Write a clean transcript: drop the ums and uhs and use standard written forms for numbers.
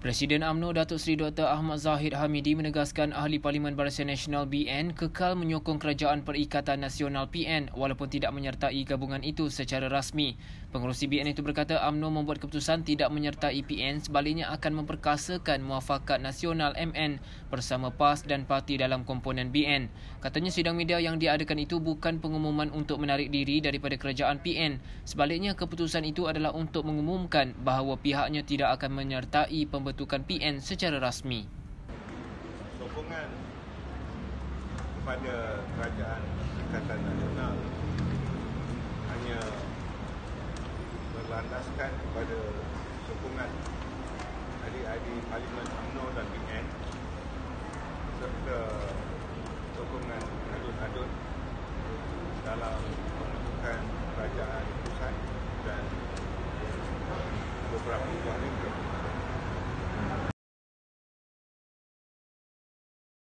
Presiden UMNO Datuk Seri Dr. Ahmad Zahid Hamidi menegaskan Ahli Parlimen Barisan Nasional BN kekal menyokong Kerajaan Perikatan Nasional PN walaupun tidak menyertai gabungan itu secara rasmi. Pengerusi BN itu berkata UMNO membuat keputusan tidak menyertai PN, sebaliknya akan memperkasakan Muafakat Nasional MN bersama PAS dan parti dalam komponen BN. Katanya sidang media yang diadakan itu bukan pengumuman untuk menarik diri daripada Kerajaan PN. Sebaliknya keputusan itu adalah untuk mengumumkan bahawa pihaknya tidak akan menyertai pembentukan PN secara rasmi. Sokongan kepada Kerajaan Perikatan Nasional hanya berlandaskan kepada sokongan adik-adik Parlimen UMNO dan BN serta sokongan adun-adun dalam pembentukan kerajaan pusat dan beberapa buah negara.